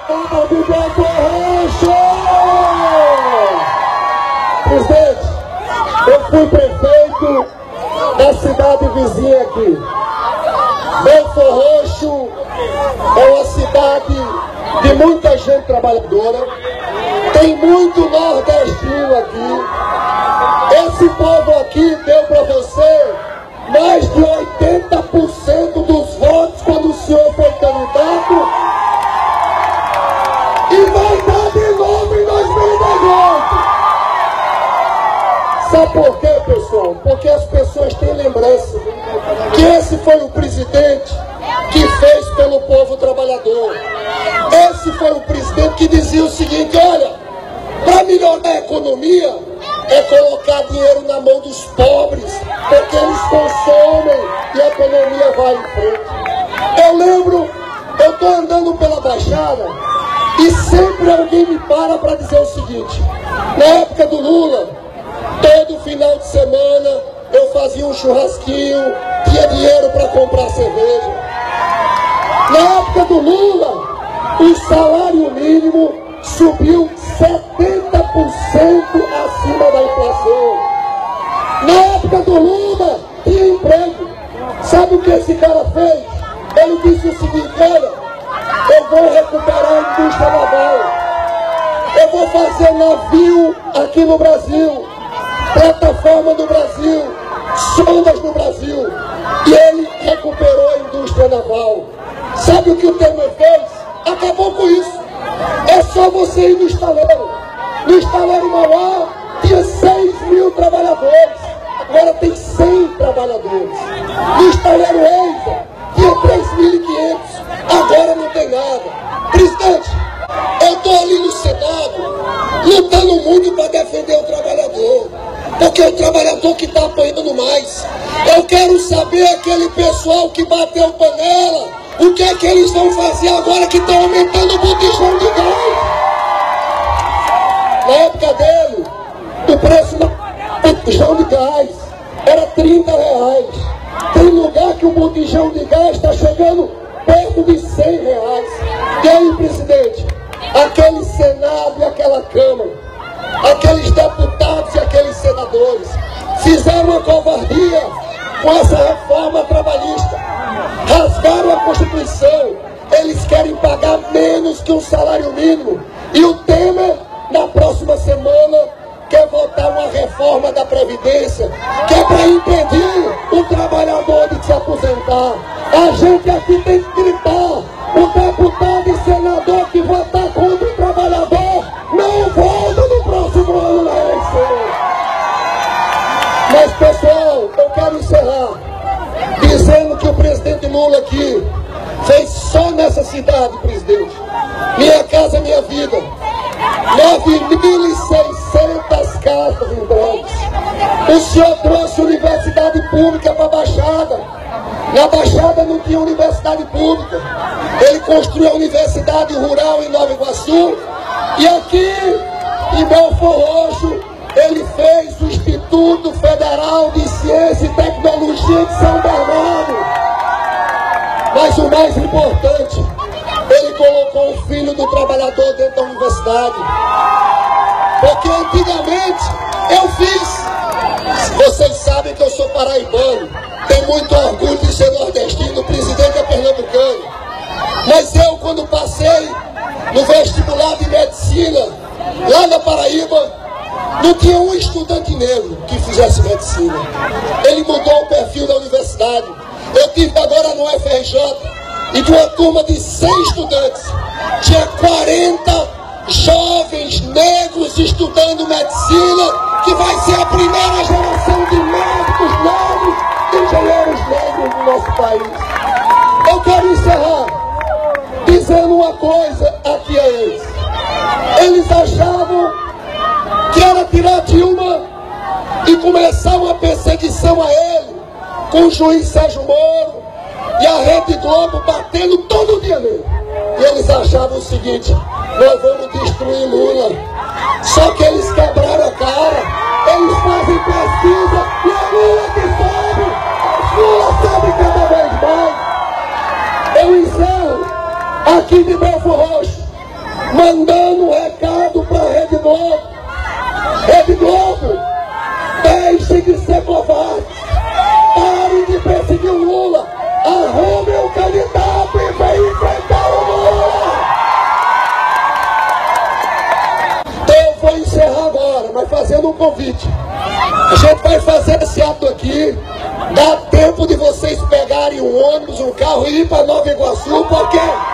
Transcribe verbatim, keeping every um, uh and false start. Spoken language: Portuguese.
do Belfor Roxo! Presidente, eu fui prefeito da cidade vizinha aqui. Belfor Roxo é uma cidade de muita gente trabalhadora, tem muito nordestino aqui. Esse povo aqui deu para você mais de oitenta por cento dos votos quando o senhor foi candidato e vai dar de novo em dois mil e dezoito. Sabe por quê, pessoal? Porque as pessoas têm lembrança que esse foi o presidente que fez pelo povo trabalhador. Esse foi o presidente que dizia o seguinte: olha, para melhorar a economia é colocar dinheiro na mão dos pobres, porque eles consomem e a economia vai em frente. Eu lembro, eu estou andando pela Baixada e sempre alguém me para para dizer o seguinte: na época do Lula, todo final de semana eu fazia um churrasquinho, tinha dinheiro para comprar cerveja. Na época do Lula, o salário mínimo subiu setenta por cento acima da inflação. Na época do Lula, tinha emprego. Sabe o que esse cara fez? Ele disse o seguinte: olha, eu vou recuperar a indústria naval, eu vou fazer navio aqui no Brasil, plataforma no Brasil, sondas no Brasil. E ele recuperou a indústria naval. Sabe o que o Temer fez? Acabou com isso. É só você ir no estaleiro. No estaleiro Mauá tinha seis mil trabalhadores, agora tem cem trabalhadores. No estaleiro Eiza tinha três mil e quinhentos, agora não tem nada. Presidente, eu estou ali no Senado lutando muito para defender o trabalhador, porque é o trabalhador que está apanhando mais. Eu quero saber aquele pessoal que bateu panela, o que é que eles vão fazer agora que estão aumentando o botijão de gás? Na época dele, o preço do botijão de gás era trinta reais. Tem lugar que o botijão de gás está chegando perto de cem reais. E aí, presidente, aquele Senado e aquela Câmara, aqueles deputados e aqueles senadores fizeram uma covardia com essa reforma trabalhista, rasgaram a Constituição. Eles querem pagar menos que um salário mínimo. E o Temer, na próxima semana, quer votar uma reforma da Previdência que é para impedir o trabalhador de se aposentar. A gente aqui tem que gritar: o deputado e senador que votar contra o trabalhador não volta no próximo ano na eleição. Mas, pessoal, eu quero encerrar dizendo que o presidente Lula aqui fez só nessa cidade, presidente, Minha Casa Minha Vida, nove mil e seiscentas casas entregues. O senhor trouxe universidade pública para a Baixada. Na Baixada não tinha universidade pública. Ele construiu a Universidade Rural em Nova Iguaçu. E aqui, em Belfor Roxo, ele fez o Instituto Federal de Ciência e Tecnologia de São Bernardo. Mas o mais importante, ele colocou o filho do trabalhador dentro da universidade. Porque antigamente eu fiz. Vocês sabem que eu sou paraibano, tenho muito orgulho de ser nordestino, o presidente é pernambucano. Mas eu, quando passei no vestibular de medicina, lá na Paraíba, não tinha um estudante negro que fizesse medicina. Ele mudou o perfil da universidade. Eu tive agora no F R J, e de uma turma de cem estudantes, tinha quarenta jovens negros estudando medicina, que vai ser a primeira geração de médicos negros, de engenheiros negros no nosso país. Eu quero encerrar dizendo uma coisa aqui a eles. Eles achavam que era tirar Dilma e começar uma perseguição a ele, com o juiz Sérgio Moro e a Rede Globo batendo todo dia nele. E eles achavam o seguinte: nós vamos destruir Lula. Só que eles quebraram a cara, eles fazem pesquisa e é Lula que sobe. Lula sobe cada vez mais. Eu encerro aqui de Belfor Roxo mandando um recado para a Rede Globo. Rede Globo, deixe de ser covarde. Pare de perseguir o Lula. Arrume um candidato e vem enfrentar o Lula. Então eu vou encerrar agora, mas fazendo um convite. A gente vai fazer esse ato aqui. Dá tempo de vocês pegarem um ônibus, um carro e ir para Nova Iguaçu, porque